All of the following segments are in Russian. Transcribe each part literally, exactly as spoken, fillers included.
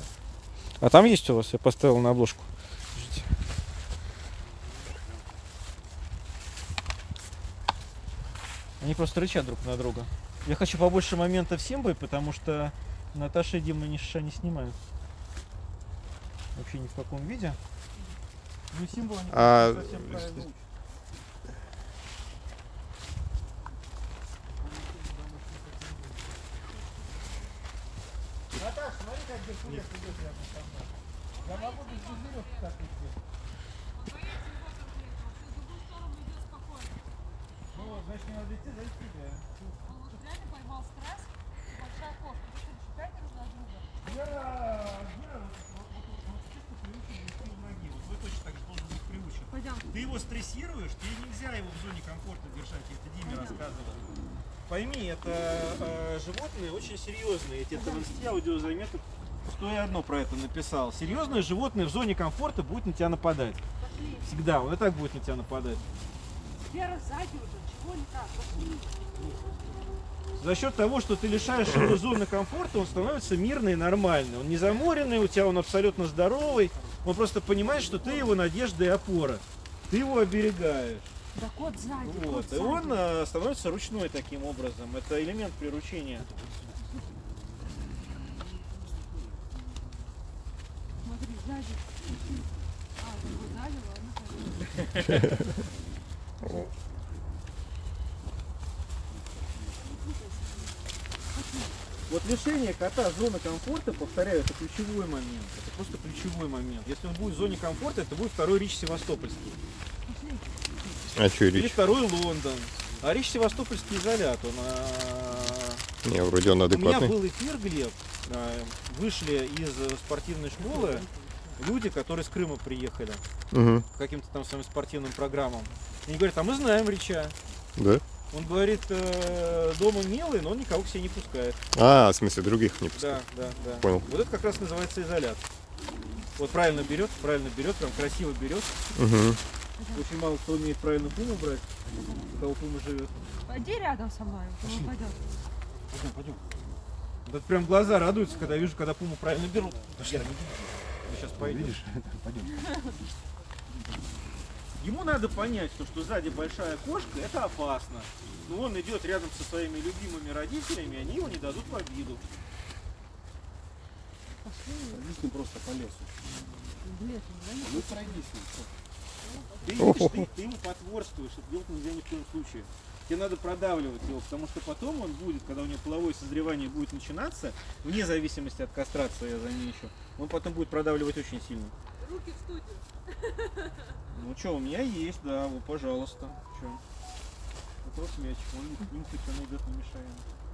А там есть у вас? Я поставил на обложку. Подождите. Они просто рычат друг на друга. Я хочу побольше моментов с Симбой, потому что Наташа и Дима ни шиша не снимают. Вообще ни в каком виде. Ну, Симбу они а... совсем правильно учат. Наташа, смотри, как Геркулес идет рядом со мной. Я могу без веревки так идти. Ну, значит, не надо идти, зайти, да. Он вот реально поймал стресс, большая кошка. Вы что, считаете друг на друга? Вера, Вера, вот, вот, вот, вот чисто приучен вести у ноги. Вот вы точно так же должен быть приучен. Пойдем. Ты его стрессируешь, тебе нельзя его в зоне комфорта держать, я это Диме рассказывал. Пойми, это э, животные очень серьезные. Эти тринадцать аудиозаметок, что я одно про это написал. Серьезное животное в зоне комфорта будет на тебя нападать. Пошли. Всегда, он и так будет на тебя нападать. Вера сзади уже, чего не так? Пошли. За счет того, что ты лишаешь его зоны комфорта, он становится мирный и нормальный. Он не заморенный, у тебя он абсолютно здоровый. Он просто понимает, что ты его надежда и опора. Ты его оберегаешь. Да кот сзади, кот Вот. И сзади. он э, становится ручной таким образом. Это элемент приручения. Смотри, сзади. А, его сзади, ладно. Пойдем. Вот лишение кота зоны комфорта, повторяю, это ключевой момент. Это просто ключевой момент. Если он будет в зоне комфорта, это будет второй Рич Севастопольский. А что, Или Рич? второй Лондон. А Рич Севастопольский изолят. Он, а... Не, вроде он У меня адекватный. был эфир, Глеб. Вышли из спортивной школы люди, которые с Крыма приехали. Угу. По каким-то там своим спортивным программам. И они говорят, а мы знаем Рича. Да? Он говорит, э, дома милый, но он никого к себе не пускает. А, в смысле, других не пускают. Да, да, да. Понял. Вот это как раз называется изолят. Вот правильно берет, правильно берет, прям красиво берет. Угу. Очень мало кто умеет правильно пуму брать, у кого пума живет. Пойди рядом со мной. Пошли. Пойдем. Пойдем, пойдем. Вот прям глаза радуются, когда вижу, когда пуму правильно берут. Пошли. Мы сейчас пойдем. Видишь? Пойдем. Ему надо понять, что, что сзади большая кошка, это опасно. Но он идет рядом со своими любимыми родителями, они его не дадут в обиду. Пройдись не просто по лесу. В лес, да? Ну пройдись не. Ты видишь, ты, ты ему потворствуешь, это делать нельзя ни в коем случае. Тебе надо продавливать его, потому что потом он будет, когда у него половое созревание будет начинаться, вне зависимости от кастрации, я замечу, он потом будет продавливать очень сильно. Руки в студию. Ну что, у меня есть, да, вот, пожалуйста. Чё? Вот вот мячик, он интуит, он идет, не мешаем.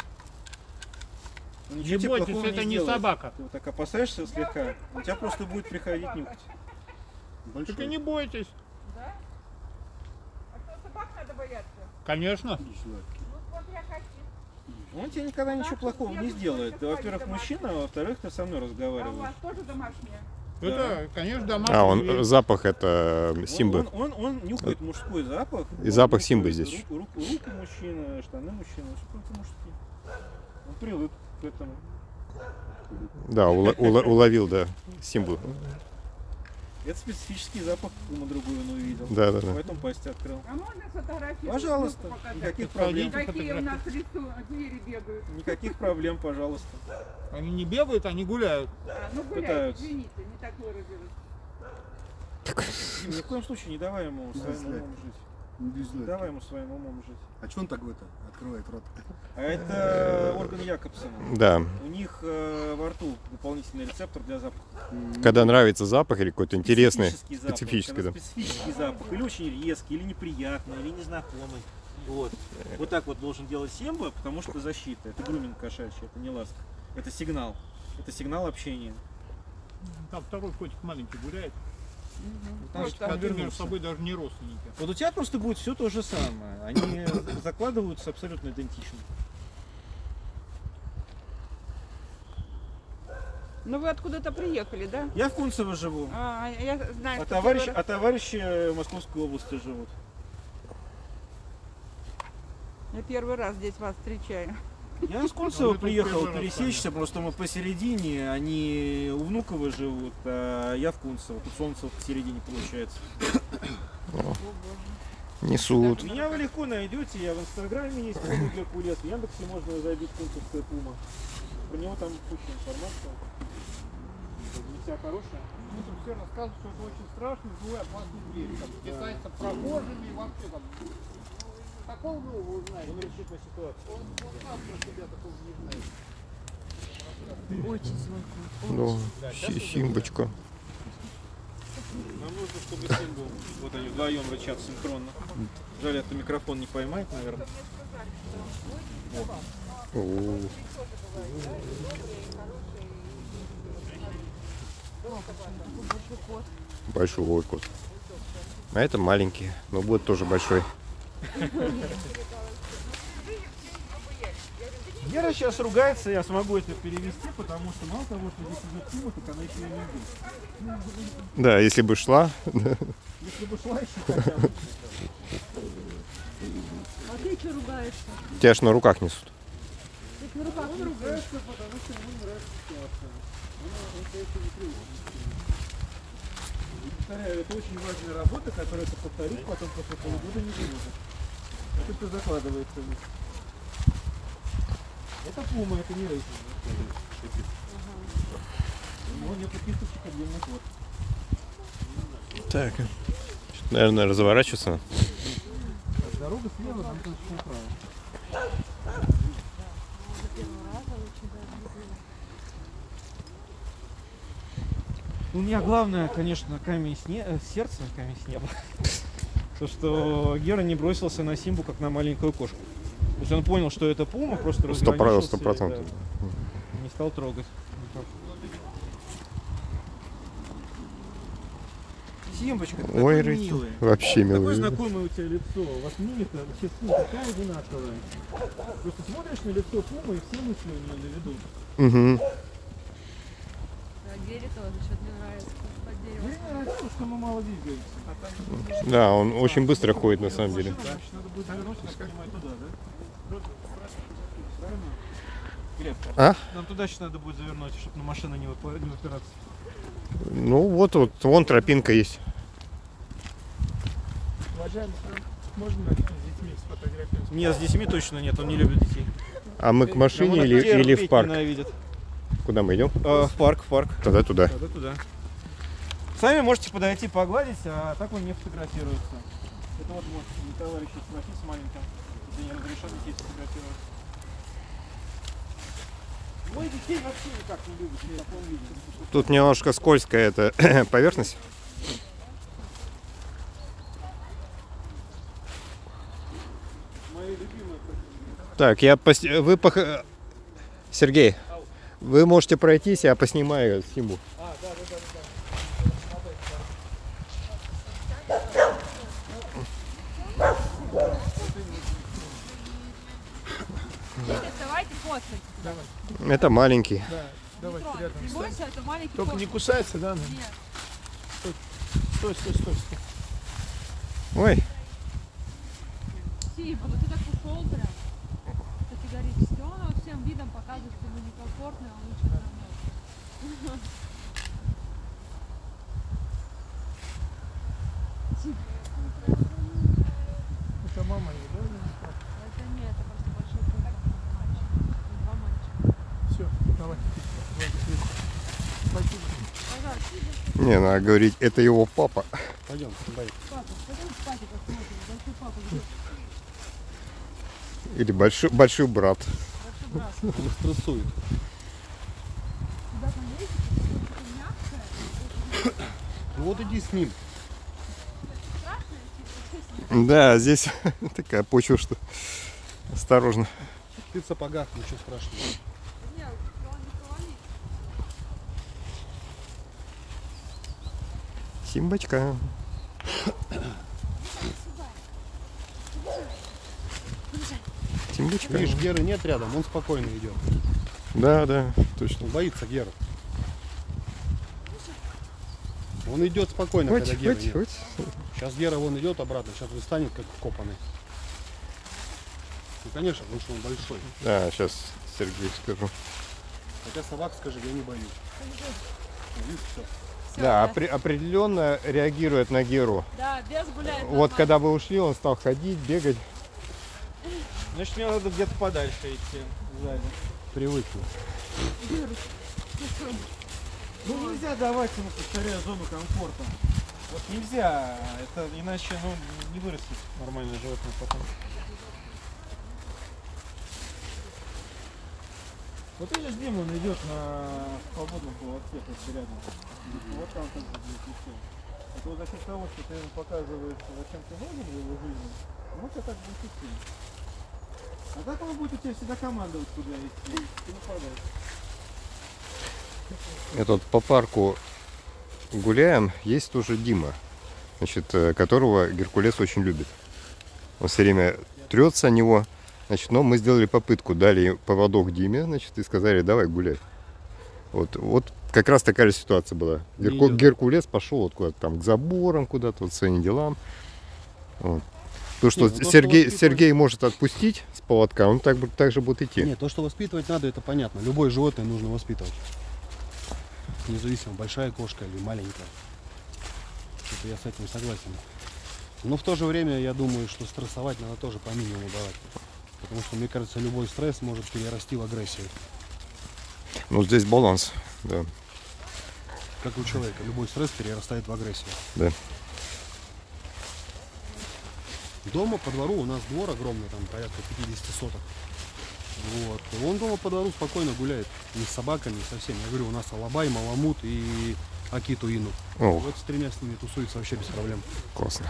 Он Не ничего тебе бойтесь, плохого это не сделает. собака. Ты вот так опасаешься слегка, у тебя просто будет приходить нюхать. Большой. Так и не бойтесь. Да? А что, собак надо бояться? Конечно. Иди сюда. Ну, вот я хочу. Он тебе никогда ничего плохого не сделает. Ты, во-первых, мужчина, а во-вторых, ты со мной А у разговариваешь. вас тоже домашние? Это, конечно, домашний. А, он зверь. запах это Симбы. Он, он, он, он нюхает мужской запах. И он запах нюхает Симбы здесь. Руку, руку, руку мужчины, штаны мужчины, все только мужские. Он привык к этому. Да, ула- ула- уловил, да, Симбу. Это специфический запах, ума другой он увидел. Да, да, да. Поэтому пасть открыл. А можно сфотографировать? Пожалуйста, Руку показать? никаких Пройдите. проблем. Какие у нас лицо, звери бегают. Никаких проблем, пожалуйста. Они не бегают, они гуляют. А, ну гуляй, Пытаются. извините, не так выразилась. Дим, ни в коем случае не давай ему своим Дизлайк. умом жить. Не Не дизлайк. давай ему своим умом жить. А что он так в это открывает рот? А это орган Якобсона. Да. У них э, во рту дополнительный рецептор для запаха. Когда нравится запах или какой-то интересный, Специфический запах, специфический, когда да. специфический запах, или очень резкий, или неприятный, или незнакомый. Вот. Вот так вот должен делать Симба, потому что защита. Это груминг кошачий, это не ласка. Это сигнал. Это сигнал общения. Там второй котик маленький гуляет. Потому что Котики между вернулся. собой даже не родственники. Вот у тебя просто будет все то же самое. Они закладываются абсолютно идентично. Ну вы откуда-то приехали, да? Я в Кунцево живу. А, я знаю, А, что товарищ, первый а товарищи в Московской области живут. раз- я первый раз здесь вас встречаю. Я с Кунцева Ну, это приехал первый раз пересечься, просто мы посередине, они у Внуково живут, а я в Кунцево. Тут Солнцево посередине получается. Несут. Меня вы легко найдете, я в Инстаграме есть Пума Геркулес, в Яндексе можно забить Кунцевская Пума. Про него там куча информации. Дитя хорошая. Ну, там все рассказывают, что это очень страшный, злой, опасный зверь. Там китайцы прохожими и вообще там. Такого вы его узнаете. Он решит на ситуацию. Он, он сам про себя такого не знает. Очень злой кот. Да, Си- Симбочка. Нам нужно, чтобы сын был. Вот они вдвоем рычат синхронно. Жаль, это микрофон не поймает, наверное. О, большой кот. А это маленький, но будет тоже большой. Гера сейчас ругается, я смогу это перевести, потому что мало того, что здесь идет Пума, так она еще и не идет. Да, если бы шла. Если бы шла еще хотя бы. А ты что ругаешься? Тебя ж на руках несут. Ты на руках Он ругается, потому что ему не нравится ситуация. Он, он, конечно, не привык. И повторяю, это очень важная работа, которая это повторить потом после полугода не будет. Это все закладывается в них. Это Пума, это не рейсинг. У него нет кисточек, отдельный ход. Так. Наверное, разворачиваться. Дорога слева, там точно направо. У меня главное, конечно, камень с не... э, сердце, камень с неба. То, что Гера не бросился на Симбу, как на маленькую кошку. То есть он понял, что это Пума, просто Сто про- разграничился сто и, процентов. да, не стал трогать. Симбочка, ты Ой, такой рыцарь. милый. Вообще Такое милый. знакомое у тебя лицо. У вас мимика вообще такая одинаковая. Просто смотришь на лицо Пумы, и все мысли у нее на виду. Угу. Да, Гере тоже что-то не нравится. Под дерево. Мне нравится, что мы мало двигаемся. А там Да, он очень быстро ходит на самом деле. значит, надо будет завернуть, я так понимаю, туда, да? Правильно? Глеб, А? нам туда сейчас надо будет завернуть, чтобы на машину не выпа- не упираться. Ну вот, вот, вон тропинка есть. Уважаемый, можно с детьми сфотографировать? Нет, с детьми точно нет, он не любит детей. А мы к машине Он или, детей или в терпеть парк? ненавидит. Куда мы идем? Э, в парк, в парк. Тогда туда. Тогда туда. Сами можете подойти погладить, а так он не фотографируется. Это вот может товарищи спросить с маленьким, если не разрешат детей сфотографировать. Мой детей вообще никак не любит, ни в таком виде. Тут немножко скользкая эта поверхность. Мои любимые. Так, я пос... вы пох... Сергей, вы можете пройтись, я поснимаю Симбу. А, да, да, да, да. Давайте фоткать. Это маленький. Да, давайте Не рядом. трогай. Не бойся, это маленький Только кот. не кусается, да? Нет. Стой, стой, стой, стой. Ой, Симба, ну ты так ушел прям. Категорически. Он вот всем видом показывает, что ему некомфортно, а лучше вернется. Это мама не, да? Это нет, это просто большой кот. Мальчик. Два мальчика. Все, давай. Спасибо. Пожалуйста, не, надо говорить, это его папа. Пойдем, Борис. папа, пойдем в папе посмотрим. Большой папа, где? Или большой, большой брат. Большой брат. Он стрессует. Куда там ездить? Что-то мягкое. Ну вот иди с ним. Страшное, типа, Да, здесь такая почва, что осторожно. Ты в сапогах, ничего страшного. нет, он не повалит. Симбочка. Симбочка. Видишь, Геры нет рядом, он спокойно идет. Да, да, точно. Он боится Гера. Он идет спокойно, Хоть, когда Геры хоть, нет. хоть. Сейчас Гера вон идет обратно, сейчас выстанет как вкопанный. Ну, конечно, потому что он большой. Да, сейчас Сергею скажу. Хотя собак, скажи, я не боюсь. Ну, видишь, всё. Всё, Да, опре- определенно реагирует на Геру. Да, без гуляет. Вот нормально. когда вы ушли, он стал ходить, бегать. Значит, мне надо где-то подальше идти сзади. Привыкну. Ну нельзя давать ему, повторяю, зону комфорта. Вот нельзя, это иначе ну, не вырастет нормальное животное потом. Вот видишь, Дима, он идет на свободном поводке, просто рядом. Вот там как бы будет и все. Это вот за счет того, что ты ему показываешь, зачем ты нужен в его жизни, ну это так будет идти. А так он будет у тебя всегда командовать, куда идти. Ты нападаешь. Этот по парку гуляем, есть тоже Дима, значит, э, которого Геркулес очень любит. Он все время трется о него, значит, но мы сделали попытку, дали поводок Диме, значит, и сказали, давай гуляй. Вот, вот как раз такая же ситуация была. Герку- идет. Геркулес пошел вот куда-то там к заборам, куда-то вот своим делам. Вот. То, что Не, ну то, что Сергей, воспитывать- Сергей может отпустить с поводка, он так, бу- так же будет идти. Нет, то, что воспитывать надо, это понятно. Любое животное нужно воспитывать. Независимо, большая кошка или маленькая. Это я с этим согласен. Но в то же время я думаю, что стрессовать надо тоже по минимуму давать. Потому что, мне кажется, любой стресс может перерасти в агрессию. Ну, здесь баланс, да. Как у человека, любой стресс перерастает в агрессию. Да. Дома по двору у нас двор огромный, там порядка пятьдесят соток. Вот. Он дома по двору спокойно гуляет. Не с собаками, не со всеми. Я говорю, у нас алабай, маламут и акиту ину. О, Вот с тремя с ними тусуется вообще без проблем. классно.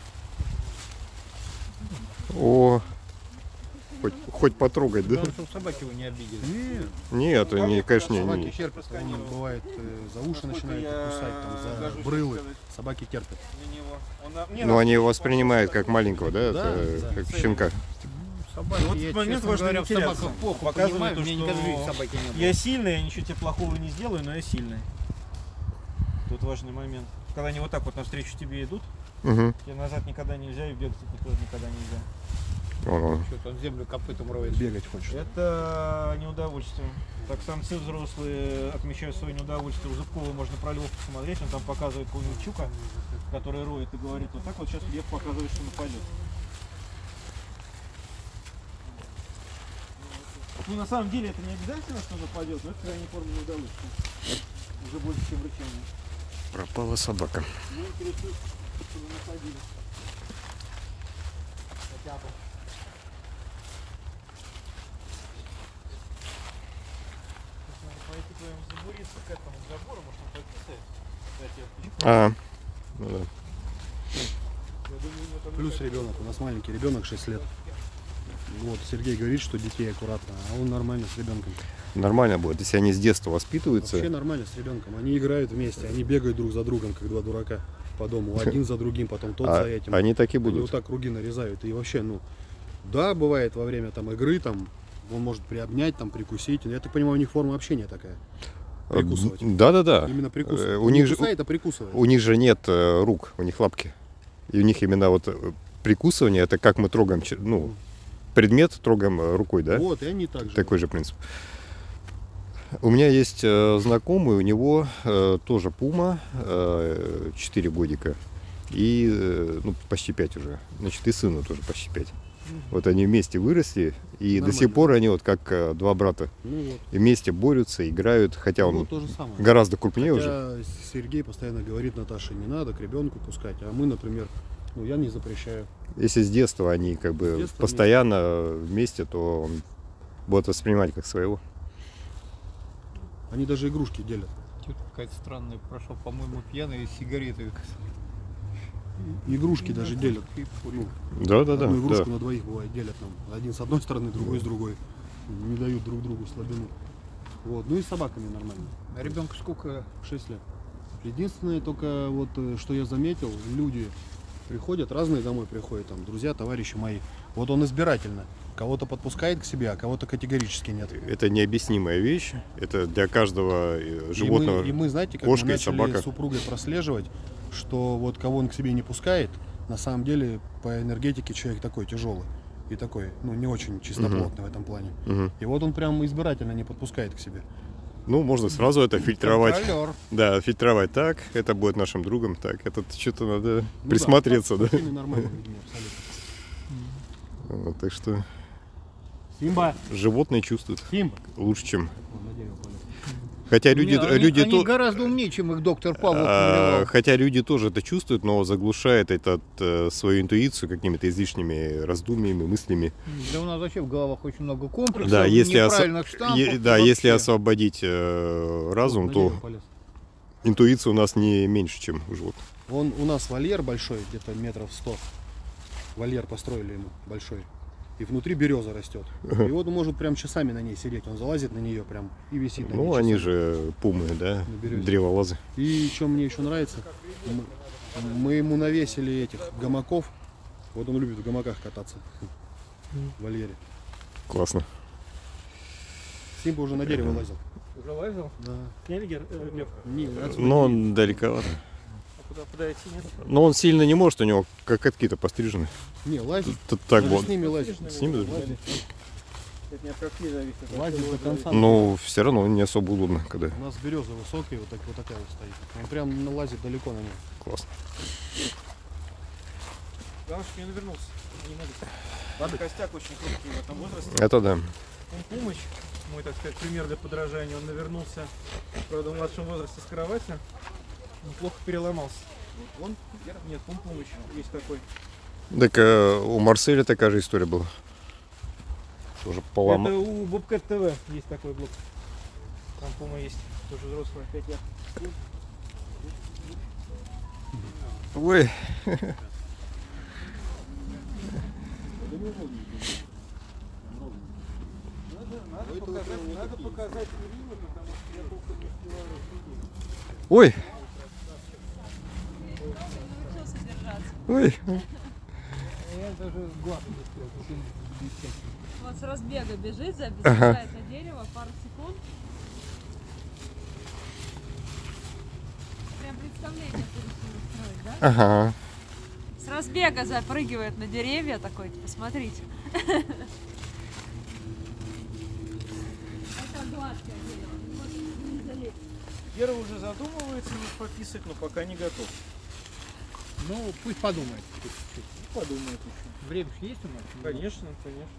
О, хоть, хоть потрогать, да? Главное, чтобы собаки его не обидели. Нет, Нет, они, конечно, не, собаки не. терпят. Он бывает э, за уши Насколько начинает я кусать, там, за гожусь брылы. сказать. Собаки терпят. На него. Он на- мне Ну, на- они его воспринимают как маленького, да? Да, это, да. как щенка. Собаки, Вот я, этот момент честно важно говоря, не в собаках теряться. плохо Показывает понимаю, то, мне что никогда в жизни собаки не было. Я сильный, я ничего тебе плохого не сделаю, но я сильный. Тут важный момент. Когда они вот так вот навстречу тебе идут, Угу. тебе назад никогда нельзя и бегать от них тоже никогда нельзя. Вон он. Что-то он землю копытом роет. Бегать хочет. Это неудовольствие. Так самцы взрослые отмечают свое неудовольствие. У Зубкова можно про львов посмотреть, он там показывает какого-нибудь чука, который роет и говорит, вот так вот сейчас лев показывает, что нападет. Ну на самом деле это не обязательно, что нападет, но это крайне форма неудовольствия. Уже больше, чем рычание. Пропала собака. Мне интересует, что вы нападили. Хотя бы. Сейчас надо пойти к твоему забуриться к этому забору, может он подписает. Кстати, я включу. А, ну да. Я думаю, у него там Плюс какая-то- ребенок. У нас маленький ребенок, шесть лет. Вот, Сергей говорит, что детей аккуратно, а он нормально с ребенком. Нормально будет, если они с детства воспитываются. Вообще нормально с ребенком. Они играют вместе, они бегают друг за другом, как два дурака по дому. Один за другим, потом тот а за этим. они так и Они вот будут. так круги нарезают. И вообще, ну, да, бывает во время там игры, там, он может приобнять, там, прикусить. Я так понимаю, у них форма общения такая. Прикусывать. Да, да, да. Именно прикусывать. Э, Он У не них же кусает, а прикусывает. у них же нет э, рук, у них лапки. И у них именно вот э, прикусывание, это как мы трогаем, че- ну, предмет трогаем э, рукой, да? Вот, и они так же. Такой же принцип. У меня есть э, знакомый, у него э, тоже пума, э, четыре годика, и э, ну, почти пять уже. Значит, и сыну тоже почти пять. Вот они вместе выросли, и до сих Нормально. пор они вот как э, два брата. Ну вот. И вместе борются, играют, хотя он Вот то же самое. гораздо крупнее уже. Хотя Сергей постоянно говорит Наташе, не надо к ребенку пускать. А мы, например, ну я не запрещаю. Если с детства они как С бы детства постоянно вместе, то он будет воспринимать как своего. Они даже игрушки делят. Что-то какая-то странная прошел, по-моему, пьяный, сигареты. Игрушки даже делят. И курил. Да, да, да. Одну игрушку да. на двоих бывает делят нам. Один с одной стороны, другой с другой. Не дают друг другу слабину. Вот. Ну и с собаками нормально. А ребенку сколько? Шесть лет. Единственное только вот, э, что я заметил, люди приходят, разные домой приходят, там, друзья, товарищи мои. Вот он избирательно. Кого-то подпускает к себе, а кого-то категорически нет. Это необъяснимая вещь. Это для каждого э, животного. И мы, и мы, знаете, как кошка мы и начали собака. с супругой прослеживать, что вот кого он к себе не пускает, на самом деле по энергетике человек такой тяжелый. и такой, ну, не очень чистоплотный в этом плане. Мгм. И вот он прям избирательно не подпускает к себе. Ну, можно сразу это фильтровать. Контролер. Да, фильтровать так, это будет нашим другом, так, этот что-то надо Ну присмотреться, да. да. С ними нормально, людьми, абсолютно. Вот, так что Симба, животные чувствуют Симба. лучше, чем... Вон на дерево полез. Хотя люди, Не, они, люди они то- гораздо умнее, чем их доктор Павлов а, намалевал. хотя люди тоже это чувствуют, но заглушает этот э, свою интуицию какими-то излишними раздумьями, мыслями. Да у нас вообще в головах очень много комплексов, Да, если, осо- неправильных штампов. е- да, вообще. если освободить э, разум, На то дерево полез. интуиция у нас не меньше, чем у животных. Он, у нас вольер большой, где-то метров сто. Вольер построили ему большой. И внутри береза растет. И вот он может прям часами на ней сидеть. Он залазит на нее прям и висит на ней. Ну, они часами. же пумы, да, На березе. древолазы. И что мне еще нравится, мы, мы ему навесили этих гамаков. Вот он любит в гамаках кататься в вольере. Классно. Симба уже на дерево лазил. Уже лазил? Да. Сняли гер... э, Глеб? Не, отсюда Но он далековато. А куда, куда идти, нет? Но он сильно не может, у него кокотки-то пострижены. не, лазит. Тут так Даже вот. с ними лазит. С ними даже? Лазит, Это не от какие зависит. от лазит того, до конца. Ну, все равно не особо удобно, когда. У нас береза высокая, вот, так, вот такая вот стоит. Он прям лазит далеко на ней. Классно. Главное, что не навернулся. Не надо. Ладно, костяк очень хрупкий в этом возрасте. Это да. Пумпумыч, мой, так сказать, пример для подражания, он навернулся, правда, в младшем возрасте с кровати, неплохо переломался. Он? Нет, Пумпумыч есть такой. Так э, у Марселя такая же история была. Тоже полома. Это у Бобкэт ТВ есть такой блок. Там Пума есть, тоже взрослая, пять лет. Ой. Надо показать, надо показать Ирину, потому что я толком не успеваю рассудить. Ой. Научился держаться. Ой. Я даже глаз не успел. Вот с разбега бежит, забежает Ага. на дерево, пару секунд. Прям представление решили устроить, да? Ага. С разбега запрыгивает на деревья такой, посмотрите. Это гладкое дерево, не может не залезть. Гера уже задумывается, не пописать, но пока не готов. Ну, пусть подумает. Подумает еще. Время же есть у нас? Конечно, конечно.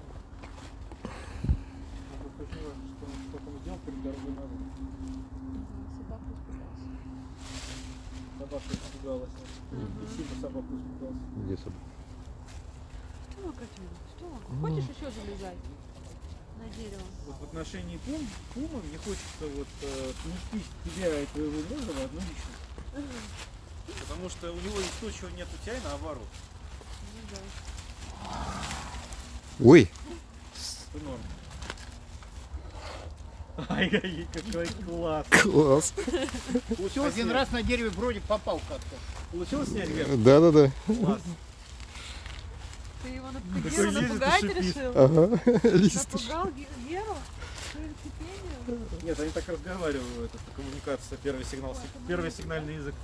Надо хоть не важно, что он что там сделал перед дорогой назад. Собака испугалась. Собака испугалась. И сильно собаку испугался. Где собака? Что, Катюня, что? Хочешь еще залезать на дерево? Вот в отношении пум, пумы мне хочется вот э, сместить тебя и твоего мужа в одну личность. Потому что у него есть то, чего нет у тебя, и наоборот. Ну да. Ой. Это норм. Ай-яй, какой класс. Класс. Получилось Один снять? раз на дереве вроде попал как-то. Получилось снять, Гер? Да-да-да. Класс. Ты его Такой напугал, ездит и напугать шипит. решил? Ага. Лист. Напугал Ге- Геру? Своим шипением? Нет, они так разговаривают, это коммуникация, первый сигнал, первый сигнальный язык.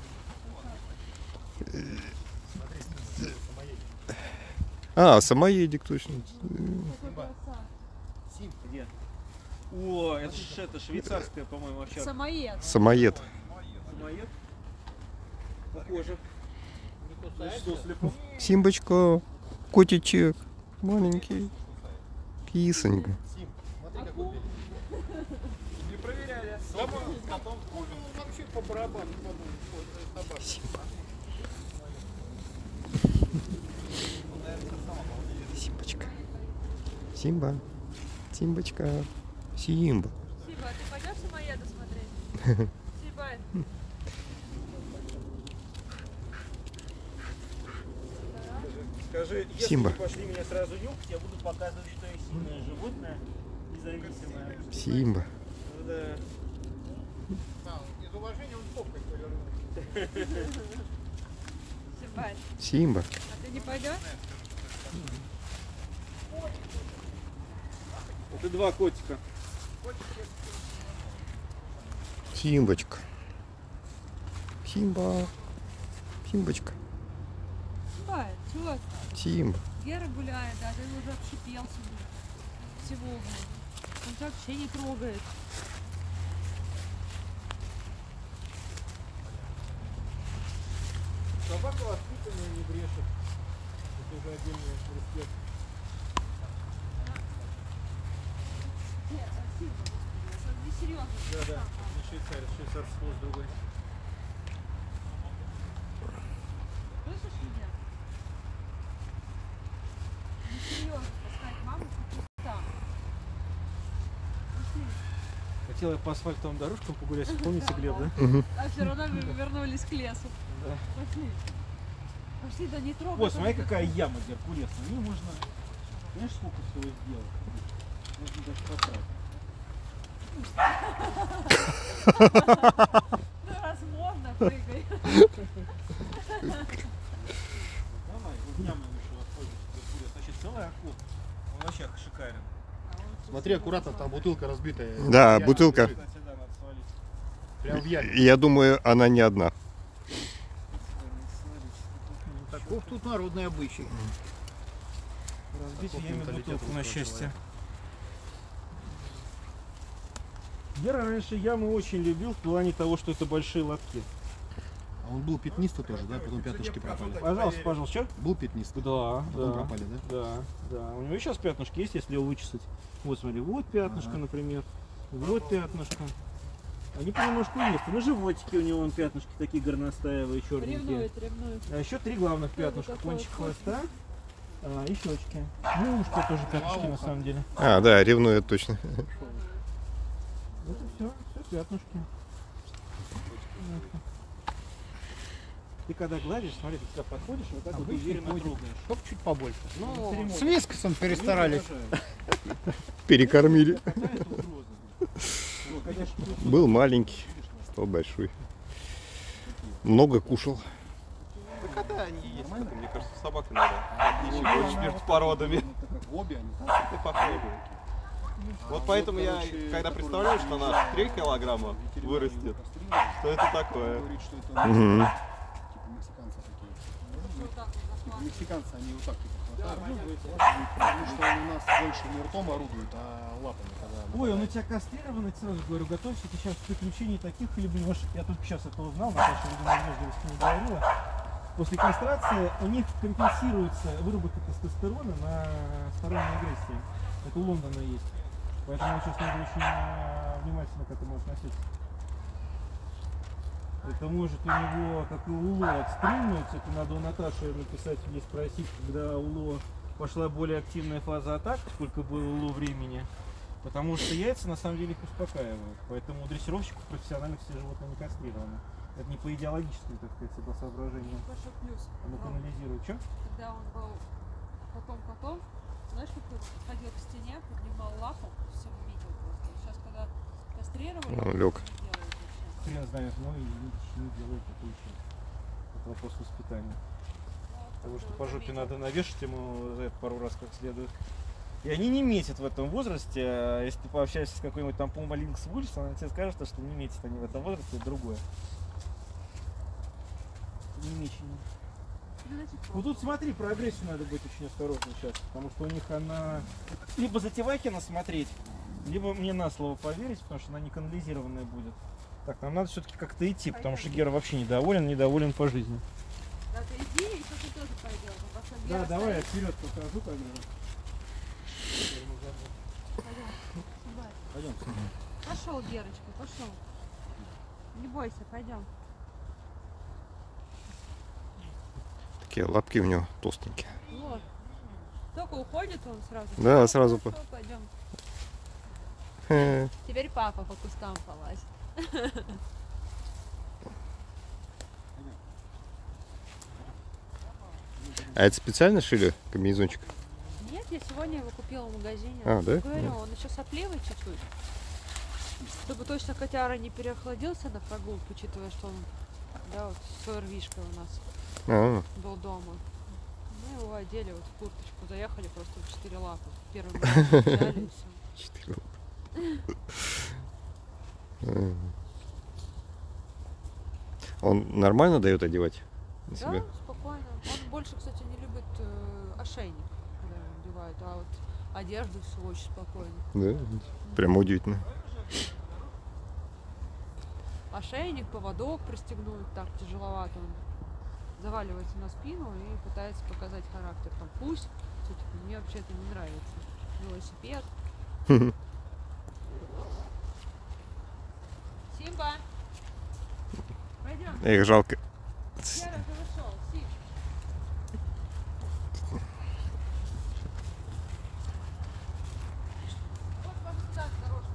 А, самоедик точно. Какой красавец. Сим, где? О, это ж это швейцарская, по-моему, овчарка. Самоед. Самоед. Самоед. Похоже. Значит, что, слепо? Симбочка. Котичек. Маленький. Кисонька. Не проверяли. Вообще по барабану подумал. Симба. Симбочка. Симба. Симбочка. Симба. Сиба, а ты пойдешь самоеда смотреть? Сиба, Скажи, если Симба. вы пошли меня сразу нюхать, я буду показывать, что я сильное животное, независимое. Симба. Ну да. А, из уважения он попкой повернул. Сиба, Симба. а ты не пойдешь? Это два котика. Симбочка. Симба. Симбочка. Сиба, чего? Симба. Гера гуляет, да, ты уже обшипелся. Всего, блин. Он тебя вообще не трогает. Собака воспитанная, не брешет. Это уже отдельный респект. Нет, спасибо, господи, это несерьезно. Да, да. Не швейцарец, швейцарский хвост другой. Слышишь меня? Несерьезно таскать маму по кустам. Пошли. Хотела по асфальтовым дорожкам погулять, помните, Глеб, да? А все равно мы вернулись к лесу. Да. Пошли. Пошли, да не трогай. Ой, смотри, какая яма Геркулесная. В ней можно, знаешь, сколько всего сделать? Можно даже потратить. Ну раз можно, прыгай. Давай, вот яму еще отходит. Геркулес. Значит, целый охот. Он вообще шикарен. Смотри, аккуратно, там бутылка разбитая. Да, Яма бутылка. лежит. Кстати, да, надо свалить. Прям в яме. Я думаю, она не одна. Ух, тут народный обычай. Разбить в Таков яме менталитет бутылку на русского счастье. человека. Гера раньше ямы очень любил в плане того, что это большие лотки. А он был пятнистый тоже, да? Потом пятнышки пропали. Пожалуйста, пожалуйста, что? Был пятнистый, Да, потом да, пропали, да? да, да. У него и сейчас пятнышки есть, если его вычесать. Вот смотри, вот пятнышко, Ага. например. Вот пятнышко. Они понемножку есть. На животике у него вон пятнышки такие горностаевые, черненькие. Ревнует, ревнует. А еще три главных пятнышка. какое Кончик вкусное. хвоста а, и щечки. Ну, ушко тоже пятнышки на самом деле. А, да, ревнует точно. Вот и все, все пятнышки. Ты когда гладишь, смотри, ты сюда подходишь, вот так вот Обычный уверенно котик. трогаешь. Только чуть побольше. Ну, С вискосом перестарались. Перекормили. Катается вот розовый. Ну, конечно, тут Был маленький, стал большой. Много кушал. Когда они есть, это, мне кажется, собака надо отличие очень между породами. Это как обе они. Ты попробуй. Вот поэтому я, когда представляю, что она три килограмма вырастет, что это такое? Говорит, что это Мгм. типа мексиканцы такие. Типа мексиканцы, они вот так типа хватают. Потому что он у нас больше не ртом орудует, а лапами. Когда ой, он у тебя кастрированный, сразу говорю, готовься, ты сейчас приключений таких или будешь, я только сейчас это узнал, Наташа, видимо, однажды с ним говорила. После кастрации у них компенсируется выработка тестостерона на сторонней агрессии. Это у Лондона есть. Поэтому сейчас надо очень э, внимательно к этому относиться. Это может у него, как и у Ло, отстрельнуть. Это надо у Наташи написать или спросить, когда у Ло пошла более активная фаза атак, сколько было у Ло времени. Потому что яйца на самом деле их успокаивают. Поэтому у дрессировщиков профессиональных все животные не кастрированы. Это не по идеологическим, так сказать, по соображениям. Большой плюс. Оно канализирует. Что? Когда он был котом-котом, знаешь, как он ходил к стене, поднимал лапу, все видел просто. Сейчас, когда кастрировали, Ну, он лёг. не делает вообще. Хрен знает, но и не делает это еще. Это вопрос воспитания. Потому что по жопе надо навешать ему за это пару раз как следует. И они не метят в этом возрасте. А если ты пообщаешься с какой-нибудь там Пума Линкс Вульс, она тебе скажет, что не метят они в этом возрасте, это другое. Не мечение. Значит, Ну тут смотри, про агрессию надо быть очень осторожным сейчас, потому что у них она либо Затевакина смотреть, либо мне на слово поверить, потому что она не канализированная будет. Так, нам надо все-таки как-то идти, потому что Гера вообще недоволен, недоволен по жизни. да, ты иди, и сейчас ты тоже пойдешь. А потом Да, Гера давай я стоит. вперед покажу камеру. Пойдем, сюда. Пойдем. Пошел, Герочка, пошел. Не бойся, пойдем. Такие лапки у него толстенькие. Вот. Только уходит он сразу. Да, сразу по- Пошел, пойдем. Хе. Теперь папа по кустам полазит. А это специально шили комбинезончик? Нет, я сегодня его купила в магазине. А, да? Говорю, он еще сопливый чуть-чуть. Чтобы точно котяра не переохладился на прогулке, учитывая, что он, да, вот с ОРВИшкой у нас А, был дома. Мы его одели вот в курточку, заехали просто в четыре лапы. Первый магазин взяли и все. четыре лапы. А. Он нормально дает одевать на Да, себя? спокойно. Он больше, кстати, не любит э, аж ошейник, когда его надевают, а вот одежду все очень спокойно. Да, прямо удивительно. Ошейник, поводок пристегнуть, так тяжеловато он. Заваливается на спину и пытается показать характер. Там пусть, все-таки мне вообще это не нравится. Велосипед. Симба! Пойдем. Их жалко. Серый, ты вышел. Сим. Вот вам сюда дорожку.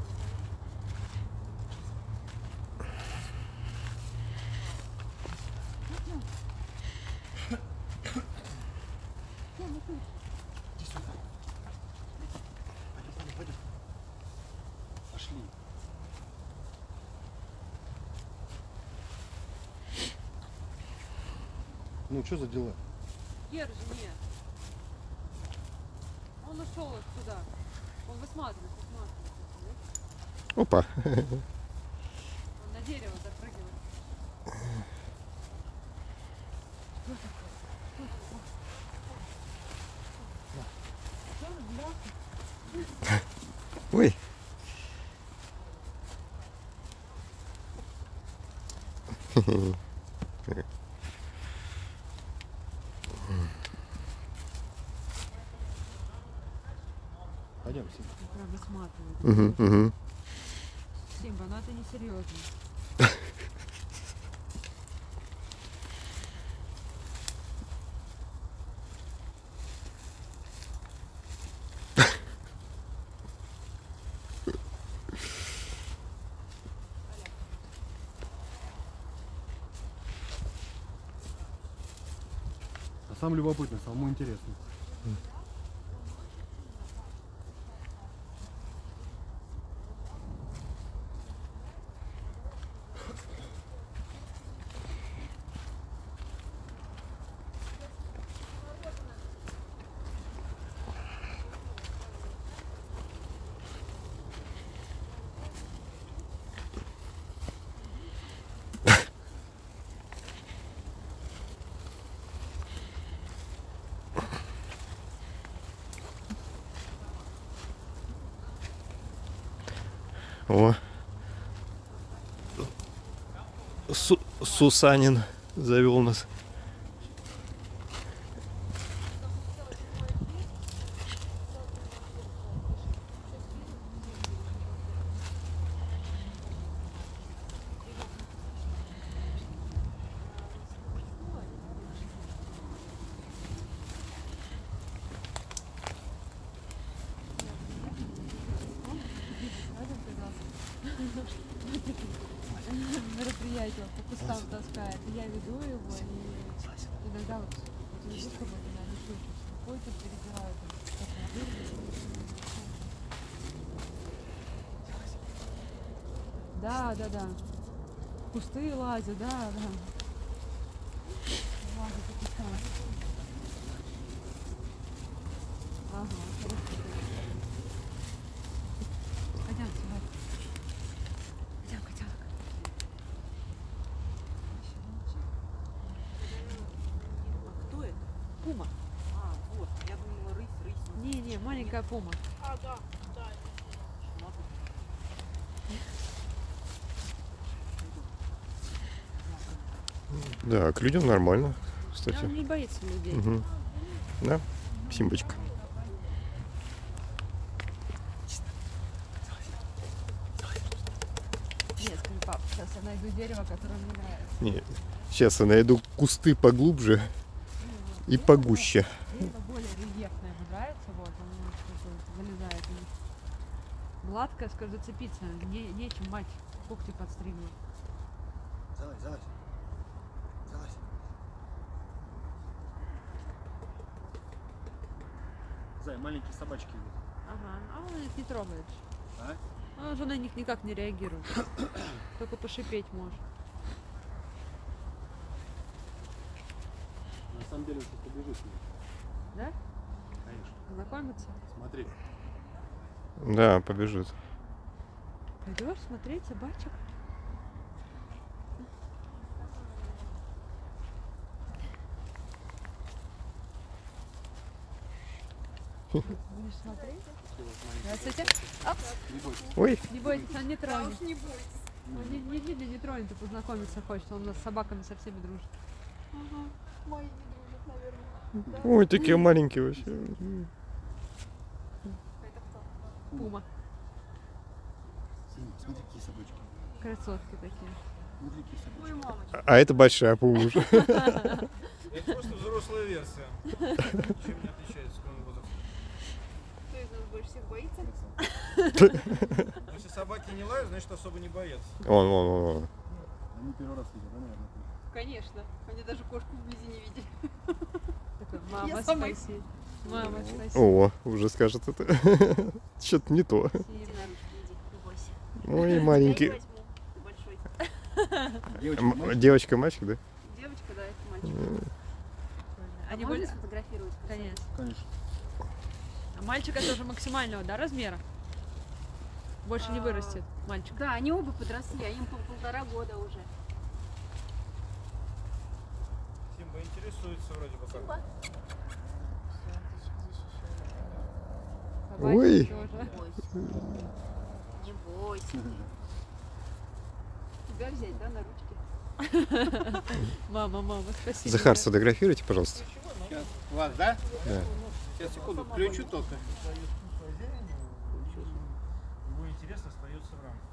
Пошли. Ну, что за дела? Держи, нет. Он ушел вот туда. Он высматривает, высматривает. Опа. Он на дерево запрыгивает. Ой. Пойдем, Сим. Прям высматривает. Угу, угу. Симба, ну это не серьезно. А сам любопытный, самому интересно. О. Су- Сусанин завел нас. Мероприятие по кустам таскает. И я веду его, и иногда вот веду, чтобы меня не слышать. Ходят, перебирают. Как на выгляд. Да, да, да. Кусты лазят, да, да. Лазят по кустам. Ага, хорошо. Пойдем сюда. Пойдем, котенок. А кто это? Пума. А, вот, я думала рысь, рысь. ну, Не-не, маленькая пума. А, да, да. Да, к людям нормально, Он кстати. не боится людей. Угу. Да, Симбочка. Нет, скажи, пап, сейчас я найду дерево, которое мне нравится. Не, сейчас я найду кусты поглубже и погуще. Дерево более рельефное ему нравится, вот, он такой залезает в них. Гладкое, скажи, зацепиться, не, нечем мать когти подстригла. Залазь, залазь. Залазь. Зай, маленькие собачки идут. Ага, а он их не трогает. А? Он же на них никак не реагирует. Только пошипеть может. На самом деле, сейчас побежит. Да? Конечно. Знакомиться? Смотри. Да, побежит. Пойдешь смотреть собачек? Будешь смотреть? Здравствуйте. Оп. Ой, Не бойтесь, он не тронет. Не бойтесь. Он не, не, не, не тронет, и познакомиться хочет. Он у нас с собаками со всеми дружит. Ага. Мои не дружат, наверное. ой, такие маленькие вообще. Это кто? Пума. Смотри, какие собачки. Красотки такие. Смотри, какие собачки. Ой, мамочка. А это большая пума уже. Это просто взрослая версия. Чем не отличается, кроме возраста. Кто из нас больше всех боится? Но если собаки не лают, значит особо не боятся. Вон, вон, вон, вон. Они первый раз видят, да, наверное? Конечно. Они даже кошку вблизи не видели. Такой, мама, Я сама- спаси. Мама, спаси. О, уже скажет это. Что-то не то. Иди на ручки, иди, не бойся. Ой, Я маленький. не возьму. Ты большой. Девочка, М- мальчик? Девочка, мальчик, да? Девочка, да, это мальчик. Они А можно более... сфотографировать? Конечно. Конечно. А мальчика тоже максимального, да, размера? Больше не А, вырастет мальчик. Да, они оба подросли, а им по полтора года уже. Симба интересуется вроде бы как. Собачки Ой. тоже. Не бойся. Не бойся. Тебя взять, да, на ручки? Мама, мама, спасибо. Захар, сфотографируйте, пожалуйста. Сейчас. Вас, да? Да. Сейчас, секунду, включу только. Его интерес остается в рамках.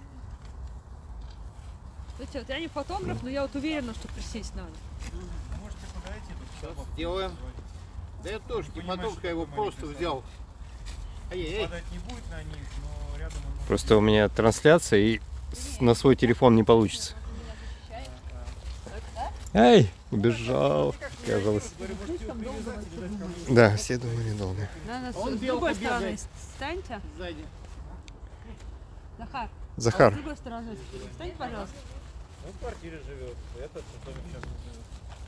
Знаете, вот я не фотограф, но я вот уверена, что присесть надо. Можете подойти, тут собаку Сделаем. позвать. Да я тоже не Понимаешь, потом, я его что просто маленький взял. Ай-яй-яй. Падать не будет на них, но рядом он может. Просто у меня трансляция и с- на свой телефон не получится. Эй, убежал. Кажется. Говорю, можете его привязать или дать кому-нибудь. Да, все думали долго. Надо с, Он с белка другой стороны бегает. встаньте. Сзади. Захар, а Захар, с другой стороны встань, пожалуйста. Он в квартире живет, этот потом сейчас живет.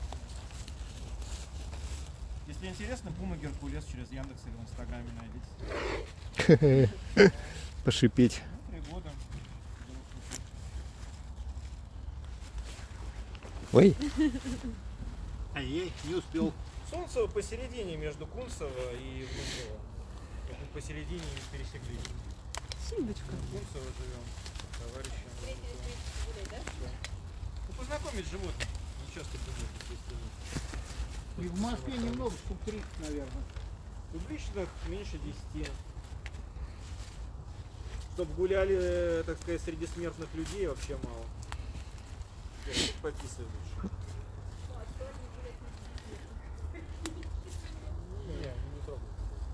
Если интересно, Пума Геркулес через Яндекс или в Инстаграме найдите. пошипеть. Ну, три года. Ой, Ай-яй, не успел. Солнцево посередине между Кунцево и Внуково. Вот мы посередине не пересеклись. Симбочка. Кунцево живем, товарищем. Ну, познакомить животных. Не часто бывает, естественно. И в Москве немного, штук тридцать, наверное. Публичных меньше десяти. Чтоб гуляли, э, так сказать, среди смертных людей, вообще мало. Пописывай лучше. Не, не трогают.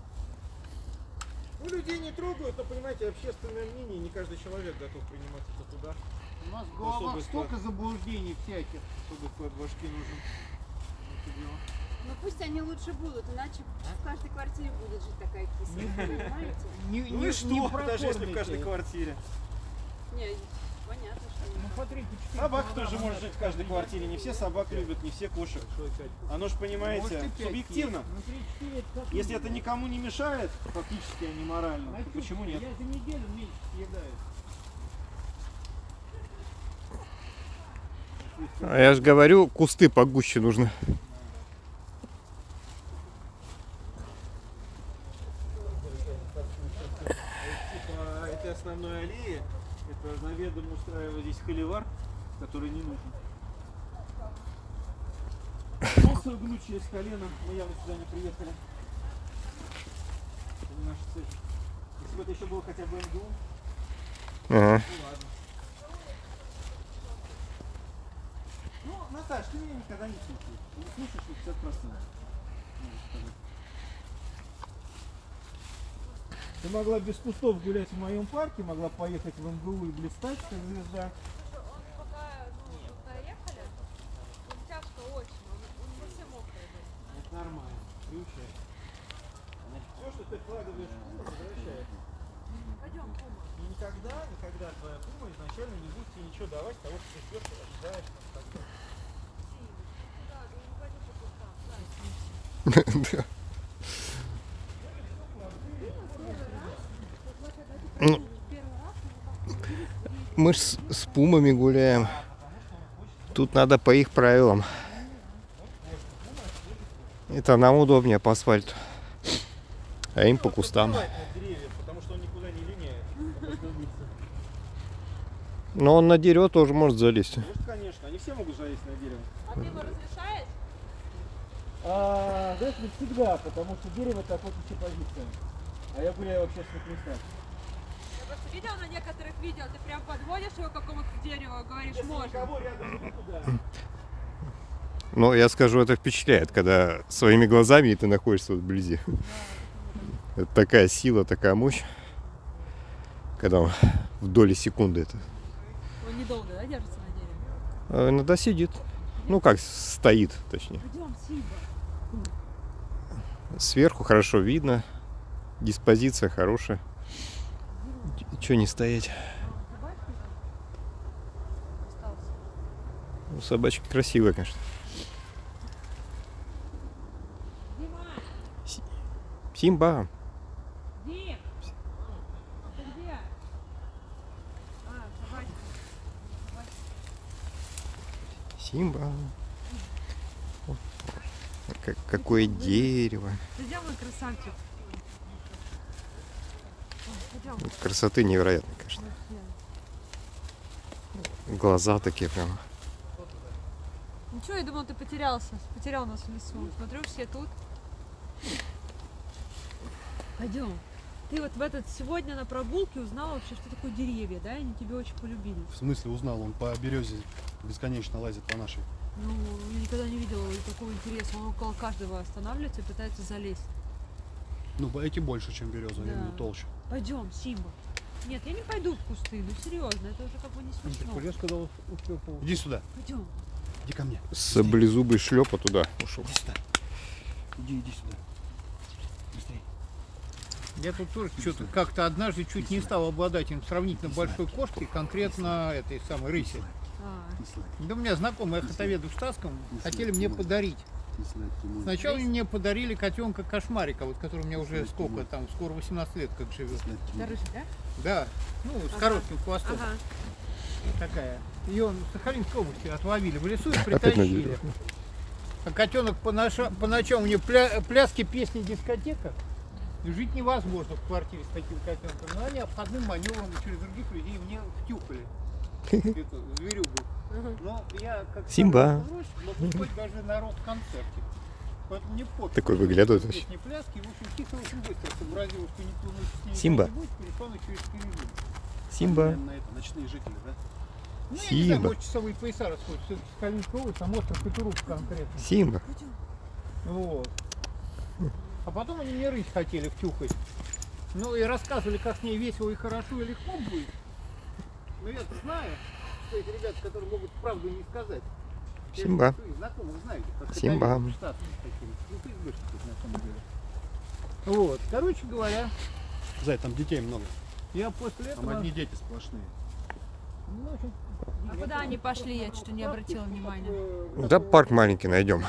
Ну, людей не трогают, но, понимаете, общественное мнение, не каждый человек готов принимать это туда. У нас в головах Особый столько заблуждений всяких. Особый склад башки нужен. Это дело. Ну пусть они лучше будут, иначе в каждой квартире будет жить такая киса, понимаете? Не, Ну не, и что, не даже если в прокормите. каждой квартире. Не, понятно, что Ну не. смотрите, четыре Собака килограмма тоже может надо. жить в каждой квартире. Не все собак любят, не все кошек. Оно же, Может, понимаете, и пять субъективно. есть. Ну, три-четыре это как Если это никому не мешает, фактически, а не морально, на то почему нет? Я за неделю меньше съедаю. а я же говорю, кусты погуще нужно. По этой основной аллее, это заведомо устраивал здесь холивар, который не нужен. Нос гнуть через колено, мы явно сюда не приехали. Это не наша цель. Если бы это еще было хотя бы МГУ, Ага. ну ладно. Ну, Наташ, ты меня никогда не слушаешь. Ты не слушаешь на пятьдесят процентов. Можно сказать. Ты могла без кустов гулять в моем парке, могла поехать в МГУ и блистать, как звезда. Пока ну, доехали, он тяжко очень, он, он совсем мокрый был. Это нормально, приучай. Значит, все, что ты вкладываешь в пуму, возвращается. Пойдем, Пума. И никогда, никогда твоя пума изначально не будет тебе ничего давать того, что ты сверху ожидаешь. и так далее. Да, да не пойдем по кустам. Да. Ну, мы ж с, с пумами гуляем. Тут надо по их правилам. Это нам удобнее по асфальту. а им по кустам. Открывать на деревья, потому что он никуда не линяет. Но он на дерево тоже может залезть. Может, конечно, они все могут залезть на дерево. А ты ему разрешаешь? А, знаешь, не всегда, потому что дерево это охотничья позиция. А я гуляю в общественных местах. Я просто видела на некоторых видео, ты прям подводишь его к какому-то дереву и говоришь, Если можно. никого рядом нет, туда. Но я скажу, это впечатляет, когда своими глазами и ты находишься вот вблизи. Это такая сила, такая мощь, когда он в доли секунды это. Он недолго, да, держится на дереве? А иногда сидит. Ну как, стоит, точнее. Пойдем, Симба. Сверху хорошо видно. Диспозиция хорошая. Чего не стоять? Собачки там остался. Ну, собачка красивая, конечно. Дима! Симба. Дим! Ты где? А, собачка. Симба. Как, какое дерево. Идем, мой красавчик. Пойдем. Красоты невероятной, конечно. Глаза такие прям. Ничего, я думал, ты потерялся. Потерял нас в лесу. Смотрю, все тут. Пойдем. Ты вот в этот сегодня на прогулке узнал вообще, что такое деревья, да? И они тебя очень полюбили. В смысле узнал, он по березе бесконечно лазит по нашей. Ну, я никогда не видела такого интереса. Он около каждого останавливается и пытается залезть. Ну, эти больше, чем береза, я Да. имею толще. Пойдем, Симба. Нет, я не пойду в кусты, ну серьезно, это уже как бы не смешно. сказал, ушлепал. Иди сюда, Пойдем. иди ко мне. Саблезубый шлепа туда ушел. Иди сюда. Иди, иди сюда. Быстрей. Я тут тоже что-то как-то однажды чуть не стал обладателем сравнительно большой кошки, конкретно этой самой рыси. А, Да у меня знакомые охотоведы в Штатском хотели мне подарить. Сначала они мне подарили котенка кошмарика, вот который у меня уже сколько там, скоро восемнадцать лет как живет. дорожи, да? Да, ну с Ага. коротким хвостом Ага. такая. Ее в Сахалинской области отловили в лесу и Опять на притащили. дерево. А котенок по, наша- по ночам, у него пля- пляски, песни, дискотека. И жить невозможно в квартире с таким котенком. Но они обходным маневром через других людей мне втюхали. Эту зверюгу. Но я как Симба. могу спать даже на рок-концерте. Поэтому мне пофиг. Такой выглядывает Песни, вообще. пляски. В общем, тихо очень быстро сообразил, что никто ночью с ней Симба. не будет, перешла на через коридор. Симба. Наверное, это ночные жители, да? Ну, я не знаю, Симба. может, часовые пояса расходят. Все-таки Сахалинская область, там остров Петров конкретно. Симба. Вот. А потом они мне рысь хотели втюхать. Ну и рассказывали, как с ней весело и хорошо и легко будет. Но я-то знаю, что эти ребята, которые могут правду не сказать. Я Симба. своих знакомых знаете, как Симба. католики в Штатах такие. Ну ты избышки тут на самом деле. Вот. Короче говоря, Зай, там детей много. я после Там этого... одни дети сплошные. Ну, в общем, А я куда они просто пошли? Я что-то не обратила внимания. такое- Да парк маленький найдем.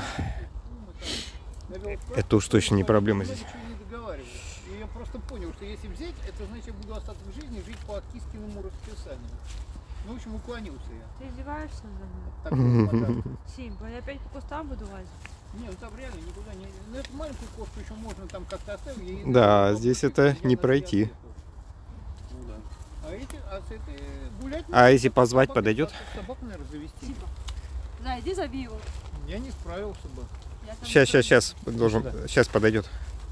на велосипеде. Это уж точно не проблема здесь. Я ничего не договариваюсь. И я просто понял, что если взять, это значит, я буду остаток жизни жить по Кискиному расписанию. Ну, в общем, уклонился я. Ты издеваешься надо мной? Так, вот, пожалуйста. Симба, я опять по кустам буду лазить? Не, ну там реально никуда не... Ну, эту маленькую кошку еще можно там как-то оставить. ей- Да, ей здесь я это на не себя пройти. ответил. Ну да. А эти, а с этой гулять... А можно, если позвать, собак- подойдет? Собаку, наверное, завести. Симба. Да, иди забей его. Я не справился бы. Я там Сейчас, сейчас, тоже- сейчас. Должен. Сейчас подойдет.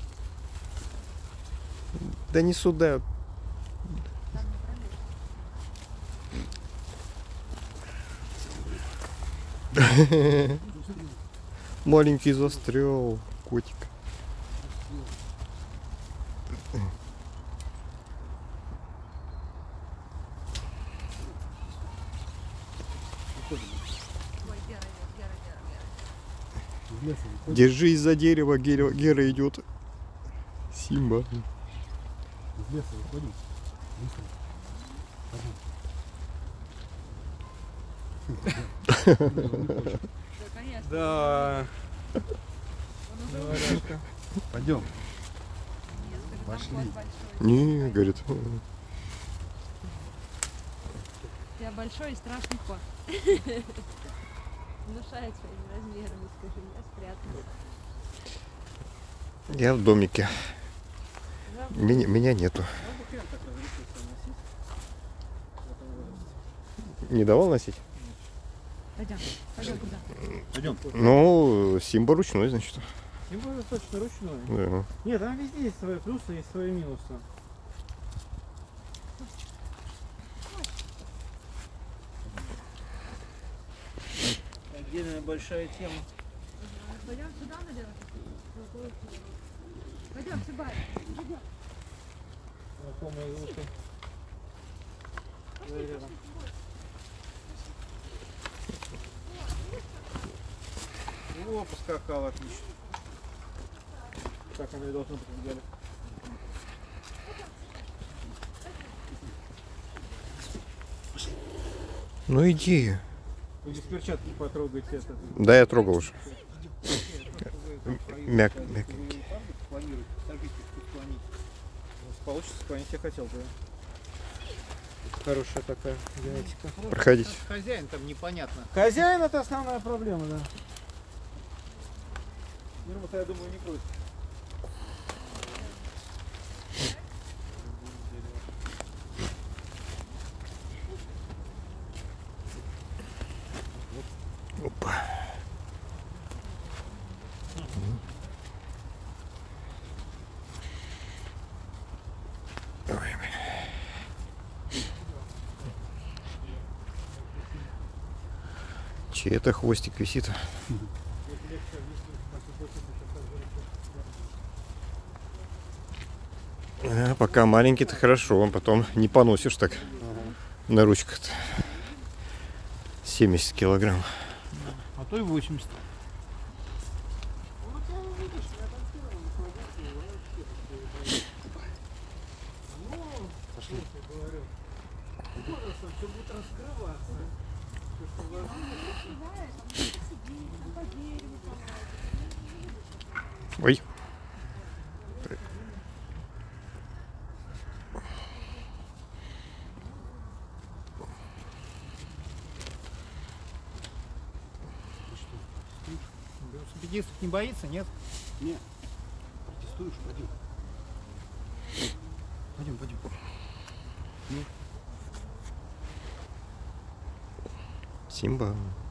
Да не сюда. Там не пролезешь. Маленький застрял. Котик. Ой, Гера, Гера, Гера, Гера. В лес выходит. Держись за дерево, Гера, Гера идет. Симба. Из леса выходим. Быстро. Пойдем. Да, конечно. Да. Он уже Говорят, Пойдем. Нет, скажи, там Пошли. хвост большой. Не, говорит. У тебя большой и страшный кот. Внушает своими размерами, скажи, я спряталась. Я в домике. Меня, меня нету. Не давал носить? Пойдем. Пойдем куда? Пойдем. Ну, Симба ручной, значит. Симба достаточно ручной. Да. Нет, там везде есть свои плюсы, есть свои минусы. Отдельная большая тема. Пойдем сюда, наверное. Пойдем, Сибай. Пойдем. Знакомые звуки. О, поскакал, отлично. Так оно и должно быть в идеале. Ну иди. Вы без перчатки потрогайте это. Да, я трогал уже. Мяк, мягенький. Планируете, скажите, что склонить. Получится склонить, я хотел бы. Хорошая такая генетика. Проходите. Хозяин там непонятно. Хозяин — это основная проблема, да. Ирма-то, я думаю, не против. Опа. Ой, блин. Чей это хвостик висит? А, пока маленький-то хорошо, потом не поносишь так на ручках-то. семьдесят килограмм. А то и восемьдесят. Ой. Велосипедистов не боится, нет? Нет. Протестуешь? Пойдем. Пойдем, пойдем. Симба.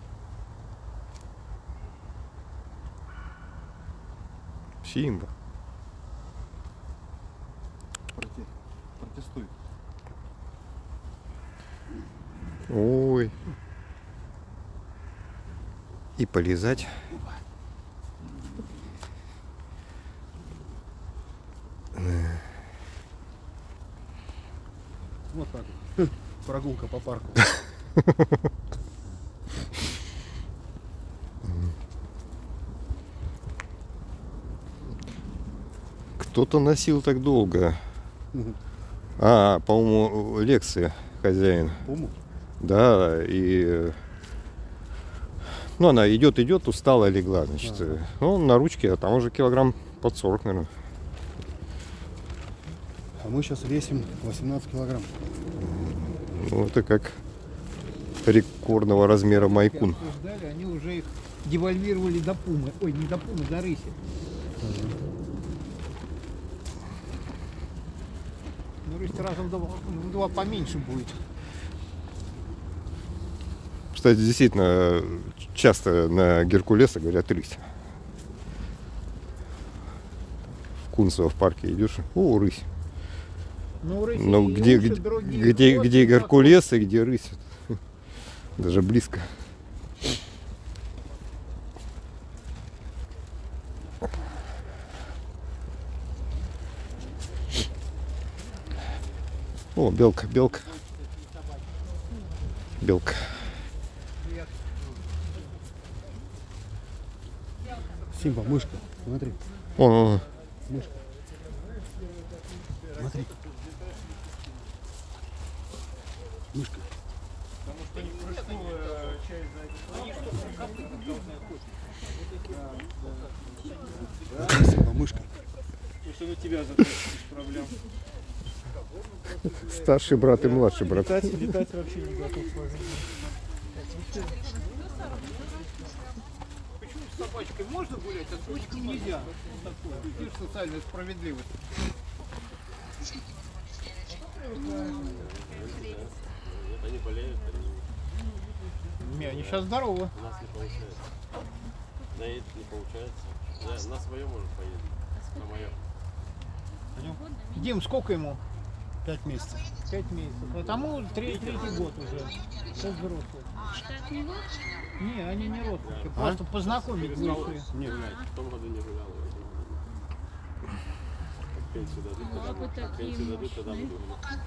Симба. Протестуй. Ой. И полезать. Вот так вот. Прогулка по парку. Кто-то носил так долго. А, по-моему, лекции хозяин. Пуму? Да, и ну она идет, идет, устала, легла, значит. Ага. Ну, на ручке, а там уже килограмм под сорок, наверное. А мы сейчас весим восемнадцать килограмм. Ну, это как рекордного размера майкун. Ждали, они уже их девальвировали до пумы. Ой, не до пумы, до рыси. Ну, рысь раза в два, в два поменьше будет. Кстати, действительно, часто на Геркулеса говорят рысь. В Кунцево в парке идешь, о, рысь. Ну, у рыси Но и где, уши где, другие, где, хвост где и Геркулес и где рысь? Даже близко. О, белка, белка. Белка. Симба, мышка, смотри. Вон, вон, Мышка. Смотри. Мышка. Потому что не прыжковая часть за Симба, мышка. Потому что на тебя затащит без проблем. старший брат и младший брат. Летать, летать вообще не готов сложить. Почему с собачкой можно гулять, а с котиком нельзя? Вот такое. Видишь, социальная справедливость. Они болеют, Не, они сейчас здоровы. у нас не получается. Да и не получается. Да, на своем может поедет. На моем. Дим, сколько ему? Пять месяцев. Пять месяцев. А тому третий, третий год уже. Сейчас взрослый. Не, они не родственники. Просто познакомить вышли. Не гулять. В том году не гулял. Пенсию дадут, тогда буду. Пенсию дадут, тогда буду.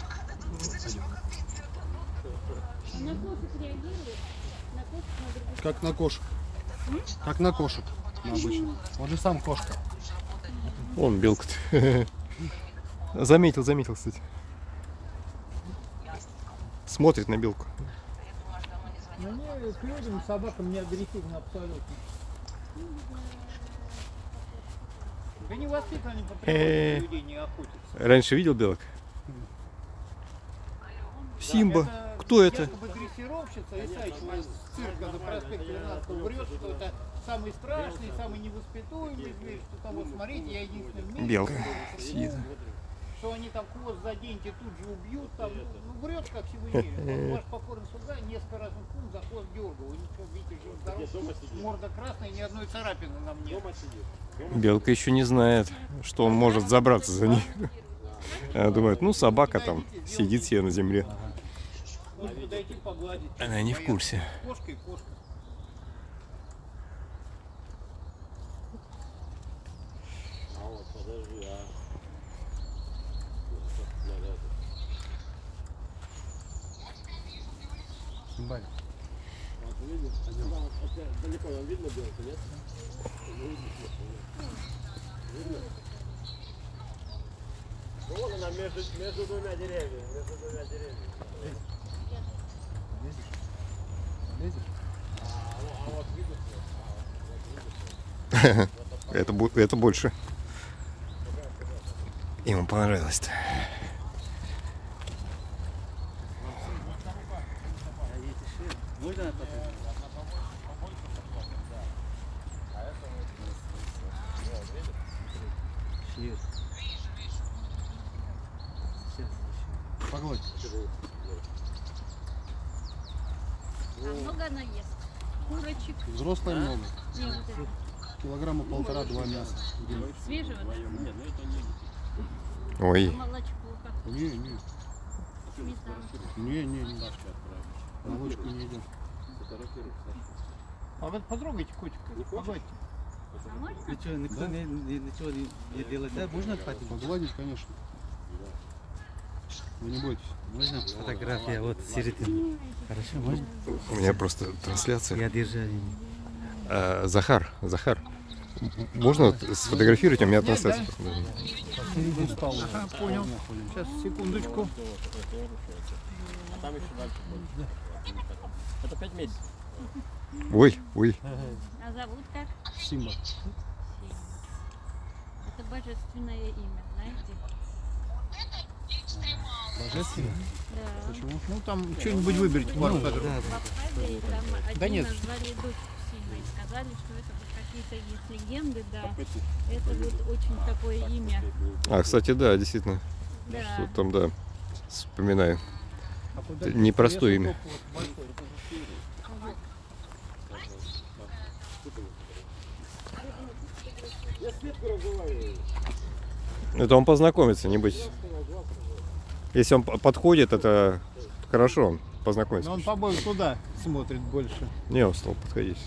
На кошек реагирует? На кошек, на других? Как на кошек. Как на кошек. На обычно. Он же сам кошка. Вон белка. Заметил, заметил, кстати. Смотрит на белку. Они к людям, собакам не агрессивны абсолютно. Да не воспитаны по природе, людей не охотятся. Раньше видел белок? Симба. Это Кто это? якобы дрессировщица Исаичева из цирка на проспекте Ленинского врет, что это самый страшный, самый невоспитуемый зверь, что там, вот смотрите, я единственный в мире, Белка который сидит. что они там хвост заденьте, тут же убьют, там, ну, врет, как всего мире. Ваш покорный слуга несколько раз кум за хвост дергал, вы ничего, видите, жив здоров, морда красная, ни одной царапины на мне. Белка еще не знает, что он может забраться за ней. Она думает, ну собака там сидит себе на земле. Вот подойти погладить. Она не в курсе. Кошка и кошка. А вот, подожди, а... Надо это. Симбаль. Вот видишь? Там вот опять далеко нам видно белку, нет? Не видно? Видно? Вон она между, между двумя деревьями, между двумя деревьями. Лезешь? Лезешь? А, ну, а вот видно? А, вот видно? Это, бу- это больше. Ему понравилось-то. Погладь. А много она ест? Курочек? Взрослая много. Не, вот это. Килограмма полтора-два мяса. в день. Свежего, да? Ой, Молочко как? Не, не. Сметана. Не, не, не. Молочку не едим. А вот потрогайте котика, погладьте. А можно? Ничего, никто не, не- ничего не, не делает. Да, можно хватит? Погладить, конечно. Вы не бойтесь. Можно фотография вот середины. Хорошо, можно? у меня просто трансляция. Я держу. А, Захар, Захар, м- можно вот сфотографировать, у меня трансляция. Устал. Ага, понял. Сейчас, секундочку. А там еще дальше будет. Это пять месяцев. Ой, ой. А зовут как? Симба. Это божественное имя, знаете? Божественно? Да. Почему? Ну там что-нибудь выберите, пару кадров. В Абхазии там один Да нет. назвали дочь Симой. Сказали, что это вот какие-то есть легенды, да. Это вот очень такое имя. А, кстати, да, действительно. Да. Что там, да, вспоминаю. А куда Это непростое лес имя. вот большой, это же север. Это он познакомится, не бойтесь. Если он п- подходит, это хорошо, он познакомится. Но он, по-моему, туда смотрит больше. Не, он стал подходить.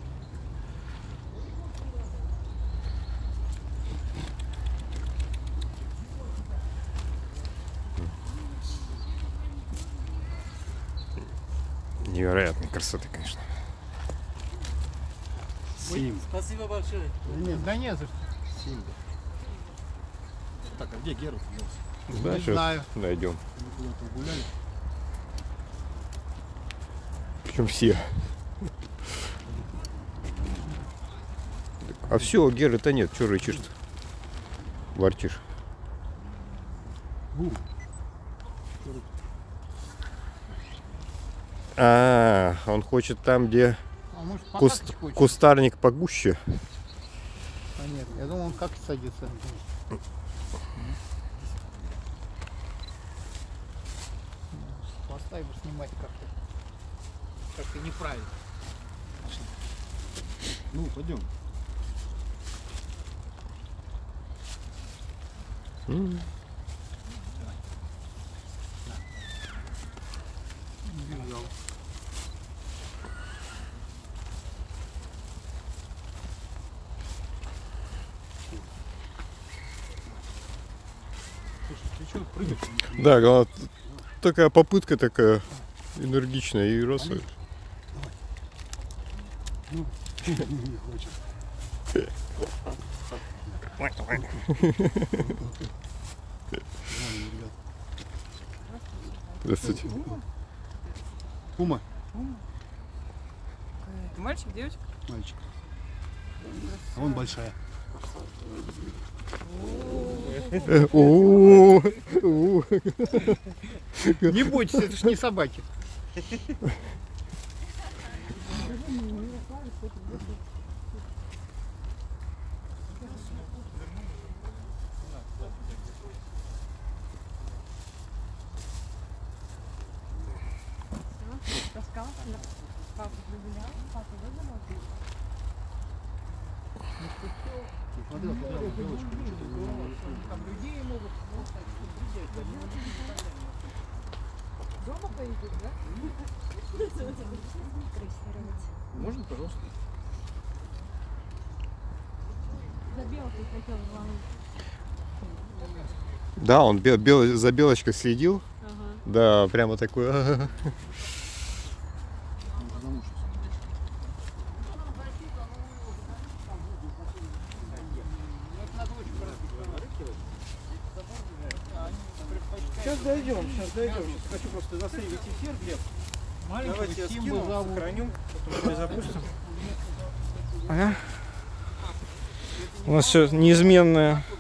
Невероятной красоты, конечно. Симба. Спасибо большое. Да нет, за что. Симба. Так, а где Геру? Да, Не сейчас знаю. найдем. Мы куда-то гуляли. Причем все. А все, Геры-то нет, что рычишь-то? Ворчишь. Гу. А, он хочет там, где А может, куст- покакать хочет? кустарник погуще. А нет, я думал, он как садится. свадьбу снимать как-то как-то неправильно. Ну, пойдем. М. Слушай, ты что, прыгать? Да, главное, т- такая попытка такая энергичная и раз. Ну, не хочет. Ладно, ребят. Здравствуйте. Пума, Мальчик, девочка? мальчик. А вон большая. Э, о, о. Не бойтесь, это ж не собаки. Папа прогулял, папа выгулял. Смотрел, смотрел, девочку, Там людей могут. Дома поедет, да? можно, пожалуйста? За белкой хотел звонить. Да, он бел- бел- за белочкой следил. Ага. Да, прямо такой. Сейчас дойдем, сейчас дойдем. Сейчас хочу просто засейвить эфир, Глеб. Давайте я Симбу скину, зовут. сохраню, потом перезапустим. Ага. У нас все неизменное